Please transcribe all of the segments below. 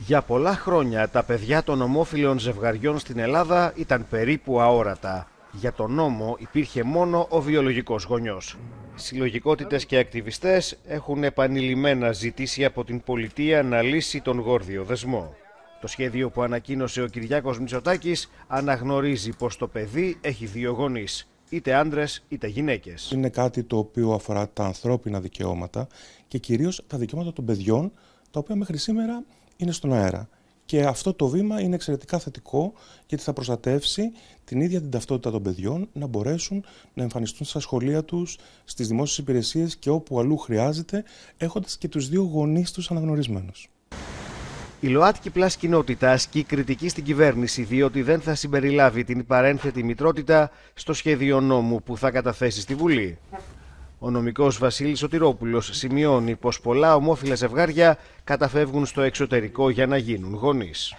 Για πολλά χρόνια τα παιδιά των ομόφυλων ζευγαριών στην Ελλάδα ήταν περίπου αόρατα. Για τον νόμο υπήρχε μόνο ο βιολογικός γονιός. Συλλογικότητες και ακτιβιστές έχουν επανειλημμένα ζητήσει από την πολιτεία να λύσει τον γόρδιο δεσμό. Το σχέδιο που ανακοίνωσε ο Κυριάκος Μητσοτάκης αναγνωρίζει πως το παιδί έχει δύο γονείς, είτε άντρες είτε γυναίκες. Είναι κάτι το οποίο αφορά τα ανθρώπινα δικαιώματα και κυρίως τα δικαιώματα των παιδιών, τα οποία μέχρι σήμερα είναι στον αέρα. Και αυτό το βήμα είναι εξαιρετικά θετικό, γιατί θα προστατεύσει την ίδια την ταυτότητα των παιδιών να μπορέσουν να εμφανιστούν στα σχολεία τους, στις δημόσιες υπηρεσίες και όπου αλλού χρειάζεται, έχοντας και τους δύο γονείς τους αναγνωρισμένους. Η ΛΟΑΤΚΙ Πλάς κοινότητα ασκεί κριτική στην κυβέρνηση, διότι δεν θα συμπεριλάβει την παρένθετη μητρότητα στο σχέδιο νόμου που θα καταθέσει στη Βουλή. Ο νομικός Βασίλης Σωτηρόπουλος σημειώνει πως πολλά ομόφυλα ζευγάρια καταφεύγουν στο εξωτερικό για να γίνουν γονείς.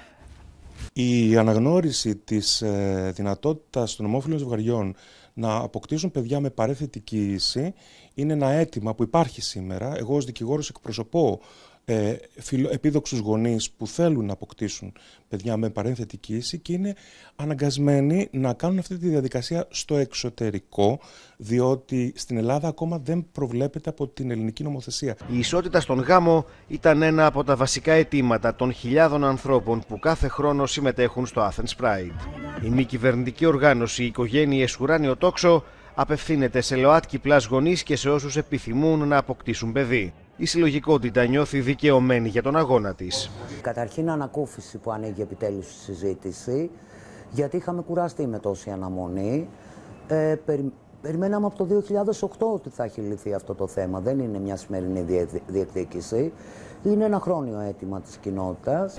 Η αναγνώριση της δυνατότητας των ομόφυλων ζευγαριών να αποκτήσουν παιδιά με παρένθετη κύηση είναι ένα αίτημα που υπάρχει σήμερα. Εγώ ως δικηγόρος εκπροσωπώ επίδοξους γονείς που θέλουν να αποκτήσουν παιδιά με παρένθετη κύηση και είναι αναγκασμένοι να κάνουν αυτή τη διαδικασία στο εξωτερικό, διότι στην Ελλάδα ακόμα δεν προβλέπεται από την ελληνική νομοθεσία. Η ισότητα στον γάμο ήταν ένα από τα βασικά αιτήματα των χιλιάδων ανθρώπων που κάθε χρόνο συμμετέχουν στο Athens Pride. Η μη κυβερνητική οργάνωση Οικογένειες Ουράνιο Τόξο απευθύνεται σε ΛΟΑΤΚΙ Πλάς γονείς και σε όσους επιθυμούν να αποκτήσουν παιδί. Η συλλογικότητα νιώθει δικαιωμένη για τον αγώνα της. Καταρχήν ανακούφιση που ανοίγει επιτέλους η συζήτηση, γιατί είχαμε κουραστεί με τόση αναμονή. Περιμέναμε από το 2008 ότι θα έχει λυθεί αυτό το θέμα. Δεν είναι μια σημερινή διεκδίκηση. Είναι ένα χρόνιο αίτημα της κοινότητας.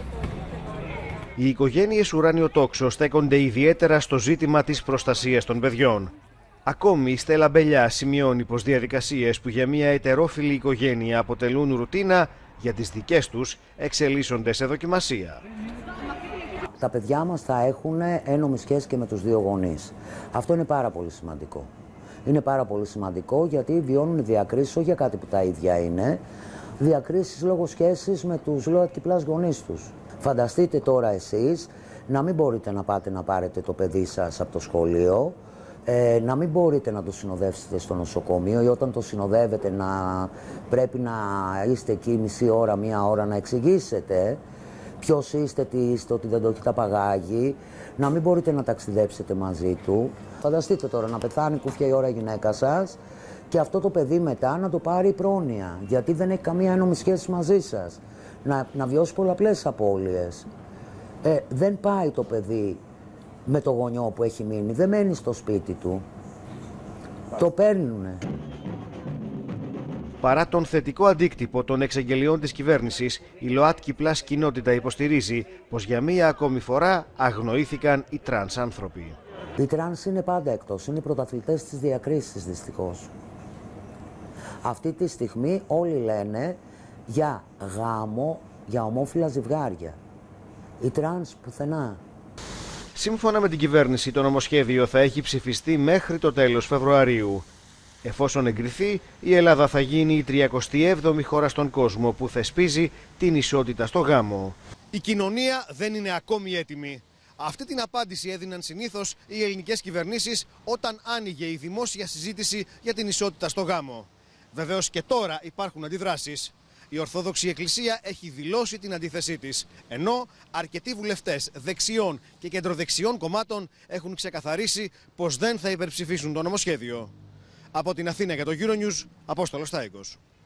Οι οικογένειες Ουράνιο Τόξο στέκονται ιδιαίτερα στο ζήτημα της προστασίας των παιδιών. Ακόμη η Στέλλα Μπελιά σημειώνει πως διαδικασίες που για μια ετερόφιλη οικογένεια αποτελούν ρουτίνα, για τις δικές τους εξελίσσονται σε δοκιμασία. Τα παιδιά μας θα έχουν ένομη σχέση και με τους δύο γονείς. Αυτό είναι πάρα πολύ σημαντικό. Είναι πάρα πολύ σημαντικό γιατί βιώνουν διακρίσεις, όχι για κάτι που τα ίδια είναι, διακρίσεις λόγω σχέσης με τους ΛΟΑΤΚΙ Πλάς γονείς τους. Φανταστείτε τώρα εσείς να μην μπορείτε να πάτε να πάρετε το παιδί σας από το σχολείο, να μην μπορείτε να το συνοδεύσετε στο νοσοκομείο ή όταν το συνοδεύετε να πρέπει να είστε εκεί μισή ώρα, μία ώρα να εξηγήσετε ποιος είστε, τι είστε, ότι δεν το έχετε απαγάγει, να μην μπορείτε να ταξιδέψετε μαζί του. Φανταστείτε τώρα να πεθάνει κουφιά η ώρα η γυναίκα σας και αυτό το παιδί μετά να το πάρει πρόνοια, γιατί δεν έχει καμία ένομη σχέση μαζί σας, να βιώσει πολλαπλές απώλειες. Δεν πάει το παιδί με το γονιό που έχει μείνει, δεν μένει στο σπίτι του. Το παίρνουνε. Παρά τον θετικό αντίκτυπο των εξαγγελιών της κυβέρνησης, η ΛΟΑΤΚΙ Πλάς κοινότητα υποστηρίζει πως για μία ακόμη φορά αγνοήθηκαν οι τρανς άνθρωποι. Οι τρανς είναι πάντα εκτός, είναι οι πρωταθλητές της διακρίσης δυστυχώς. Αυτή τη στιγμή όλοι λένε για γάμο, για ομόφυλα ζευγάρια. Οι τρανς πουθενά. Σύμφωνα με την κυβέρνηση, το νομοσχέδιο θα έχει ψηφιστεί μέχρι το τέλος Φεβρουαρίου. Εφόσον εγκριθεί, η Ελλάδα θα γίνει η 37η χώρα στον κόσμο που θεσπίζει την ισότητα στο γάμο. Η κοινωνία δεν είναι ακόμη έτοιμη. Αυτή την απάντηση έδιναν συνήθως οι ελληνικές κυβερνήσεις όταν άνοιγε η δημόσια συζήτηση για την ισότητα στο γάμο. Βεβαίως και τώρα υπάρχουν αντιδράσεις. Η Ορθόδοξη Εκκλησία έχει δηλώσει την αντίθεσή της, ενώ αρκετοί βουλευτές δεξιών και κεντροδεξιών κομμάτων έχουν ξεκαθαρίσει πως δεν θα υπερψηφίσουν το νομοσχέδιο. Από την Αθήνα για το Euronews, Απόστολος Στάικος.